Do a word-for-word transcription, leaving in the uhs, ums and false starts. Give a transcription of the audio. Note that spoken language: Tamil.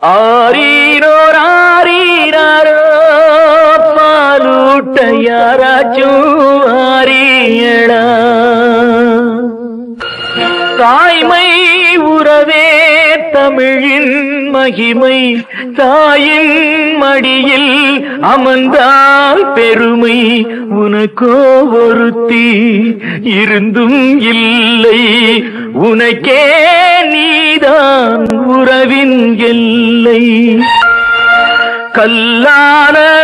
ஆரீரோ ஆரீராரோ பாலூட்ட யாராச்சும் ஆரியடா. தாய்மை உறவே தமிழின் மகிமை, தாயின் மடியில் அமர்ந்தால் பெருமை. உனக்கோ ஒருத்தி இருந்தும் இல்லை, உனக்கே நீதான் உறவின் எல்லை. கல்லான